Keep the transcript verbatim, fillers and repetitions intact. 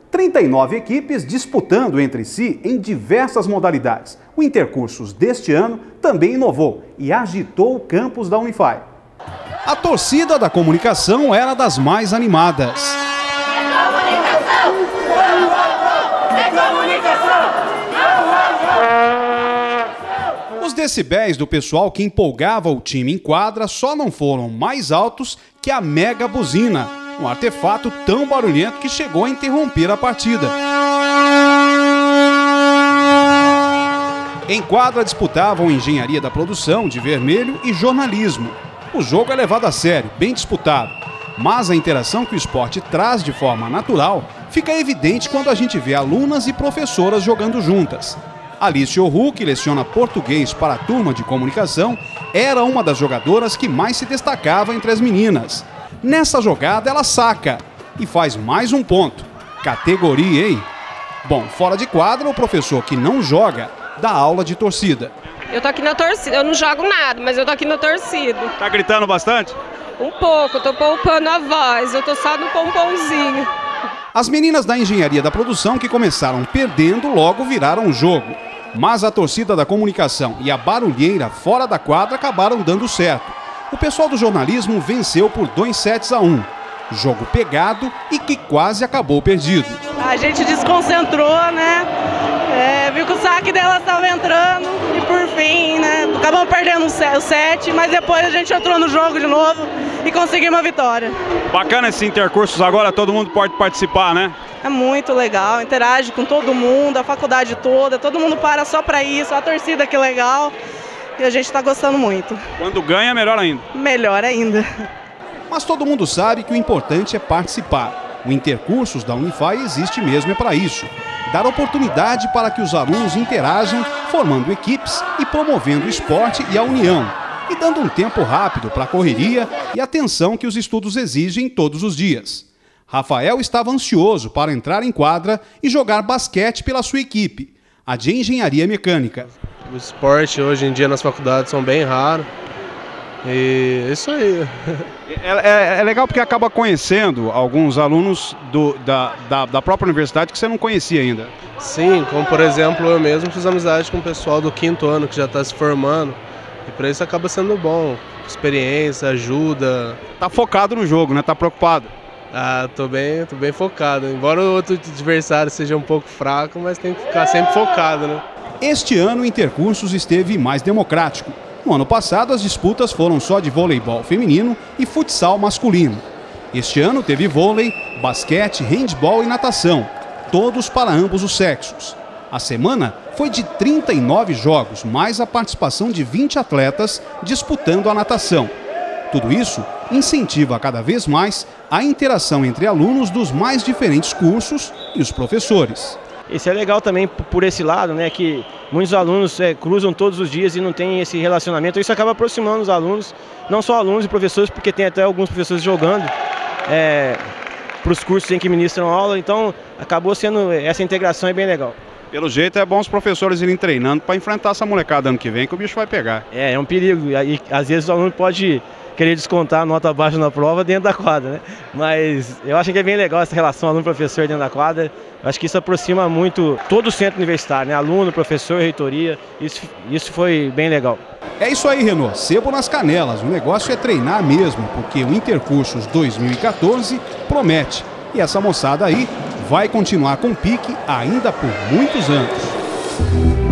trinta e nove equipes disputando entre si em diversas modalidades. O Intercursos deste ano também inovou e agitou o campus da Unify. A torcida da comunicação era das mais animadas. Os decibéis do pessoal que empolgava o time em quadra só não foram mais altos que a mega buzina, um artefato tão barulhento que chegou a interromper a partida. Em quadra disputavam engenharia da produção de vermelho e jornalismo. O jogo é levado a sério, bem disputado, mas a interação que o esporte traz de forma natural fica evidente quando a gente vê alunas e professoras jogando juntas. Alice Ohu, que leciona português para a turma de comunicação, era uma das jogadoras que mais se destacava entre as meninas. Nessa jogada ela saca e faz mais um ponto. Categoria, hein? Bom, fora de quadra, o professor que não joga dá aula de torcida. Eu tô aqui na torcida, eu não jogo nada, mas eu tô aqui na torcida. Tá gritando bastante? Um pouco, eu tô poupando a voz, eu tô só no pompomzinho. As meninas da engenharia da produção, que começaram perdendo, logo viraram o jogo. Mas a torcida da comunicação e a barulheira fora da quadra acabaram dando certo. O pessoal do jornalismo venceu por dois sets a um. Jogo pegado e que quase acabou perdido. A gente desconcentrou, né? É, viu que o saque delas estava entrando e por fim, né? Acabamos perdendo o set, mas depois a gente entrou no jogo de novo e conseguimos a vitória. Bacana esses intercursos agora, todo mundo pode participar, né? É muito legal, interage com todo mundo, a faculdade toda, todo mundo para só para isso, a torcida que legal e a gente está gostando muito. Quando ganha, melhor ainda. Melhor ainda. Mas todo mundo sabe que o importante é participar. O Intercursos da Unify existe mesmo é para isso. Dar oportunidade para que os alunos interajam, formando equipes e promovendo o esporte e a união. E dando um tempo rápido para a correria e atenção que os estudos exigem todos os dias. Rafael estava ansioso para entrar em quadra e jogar basquete pela sua equipe, a de engenharia mecânica. O esporte hoje em dia nas faculdades são bem raros. E é isso aí. É, é, é legal porque acaba conhecendo alguns alunos do, da, da, da própria universidade que você não conhecia ainda. Sim, como por exemplo eu mesmo fiz amizade com o pessoal do quinto ano que já está se formando. E para isso acaba sendo bom. Experiência, ajuda. Tá focado no jogo, né? Tá preocupado. Ah, tô bem, tô bem focado. Embora o outro adversário seja um pouco fraco, mas tem que ficar sempre focado, né? Este ano o Intercursos esteve mais democrático. No ano passado, as disputas foram só de voleibol feminino e futsal masculino. Este ano teve vôlei, basquete, handebol e natação, todos para ambos os sexos. A semana foi de trinta e nove jogos, mais a participação de vinte atletas disputando a natação. Tudo isso incentiva cada vez mais a interação entre alunos dos mais diferentes cursos e os professores. Isso é legal também por esse lado, né, que muitos alunos é, cruzam todos os dias e não tem esse relacionamento. Isso acaba aproximando os alunos, não só alunos e professores, porque tem até alguns professores jogando é, para os cursos em que ministram aula, então acabou sendo, essa integração é bem legal. Pelo jeito é bom os professores irem treinando para enfrentar essa molecada ano que vem, que o bicho vai pegar. É, é um perigo, e às vezes o aluno pode querer descontar a nota baixa na prova dentro da quadra, né? Mas eu acho que é bem legal essa relação aluno-professor dentro da quadra. Eu acho que isso aproxima muito todo o centro universitário, né? Aluno, professor, reitoria, isso, isso foi bem legal. É isso aí, Renault, sebo nas canelas, o negócio é treinar mesmo, porque o Intercursos dois mil e quatorze promete. E essa moçada aí vai continuar com pique ainda por muitos anos.